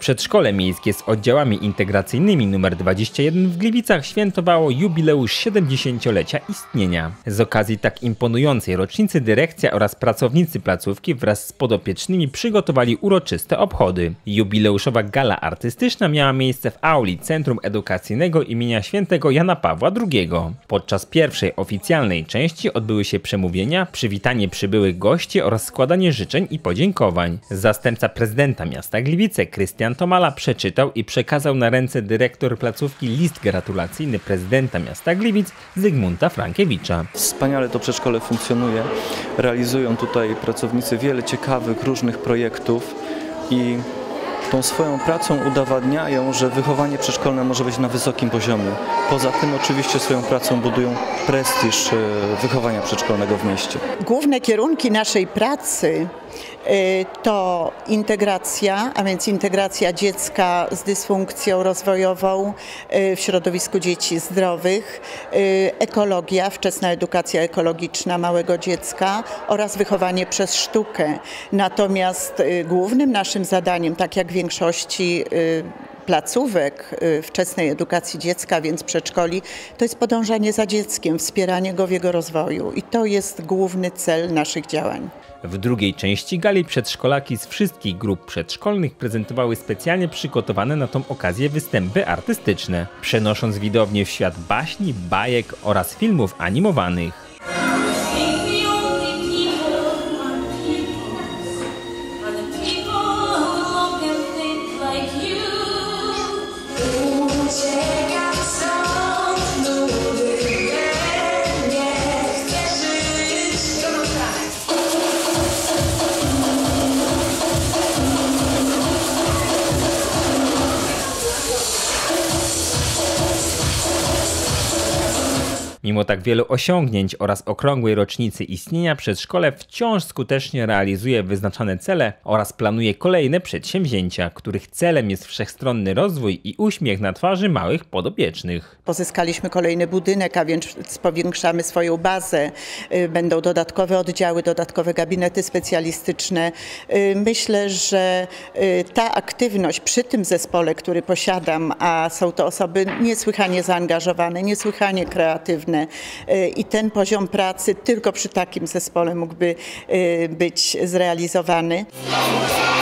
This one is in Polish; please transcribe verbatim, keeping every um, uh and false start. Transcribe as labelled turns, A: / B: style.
A: Przedszkole miejskie z oddziałami integracyjnymi numer dwadzieścia jeden w Gliwicach świętowało jubileusz siedemdziesięciolecia istnienia. Z okazji tak imponującej rocznicy dyrekcja oraz pracownicy placówki wraz z podopiecznymi przygotowali uroczyste obchody. Jubileuszowa gala artystyczna miała miejsce w auli Centrum Edukacyjnego imienia Świętego Jana Pawła drugiego. Podczas pierwszej oficjalnej części odbyły się przemówienia, przywitanie przybyłych gości oraz składanie życzeń i podziękowań. Zastępca prezydenta miasta Gliwice Krystian Tomala przeczytał i przekazał na ręce dyrektor placówki list gratulacyjny prezydenta miasta Gliwic Zygmunta Frankiewicza.
B: Wspaniale to przedszkole funkcjonuje. Realizują tutaj pracownicy wiele ciekawych, różnych projektów i tą swoją pracą udowadniają, że wychowanie przedszkolne może być na wysokim poziomie. Poza tym oczywiście swoją pracą budują prestiż wychowania przedszkolnego w mieście.
C: Główne kierunki naszej pracy to integracja, a więc integracja dziecka z dysfunkcją rozwojową w środowisku dzieci zdrowych, ekologia, wczesna edukacja ekologiczna małego dziecka oraz wychowanie przez sztukę. Natomiast głównym naszym zadaniem, tak jak w większości placówek wczesnej edukacji dziecka, więc przedszkoli, to jest podążanie za dzieckiem, wspieranie go w jego rozwoju i to jest główny cel naszych działań.
A: W drugiej części gali przedszkolaki z wszystkich grup przedszkolnych prezentowały specjalnie przygotowane na tą okazję występy artystyczne, przenosząc widownię w świat baśni, bajek oraz filmów animowanych. Mimo tak wielu osiągnięć oraz okrągłej rocznicy istnienia, przedszkole wciąż skutecznie realizuje wyznaczone cele oraz planuje kolejne przedsięwzięcia, których celem jest wszechstronny rozwój i uśmiech na twarzy małych podopiecznych.
C: Pozyskaliśmy kolejny budynek, a więc powiększamy swoją bazę. Będą dodatkowe oddziały, dodatkowe gabinety specjalistyczne. Myślę, że ta aktywność przy tym zespole, który posiadam, a są to osoby niesłychanie zaangażowane, niesłychanie kreatywne, i ten poziom pracy tylko przy takim zespole mógłby być zrealizowany.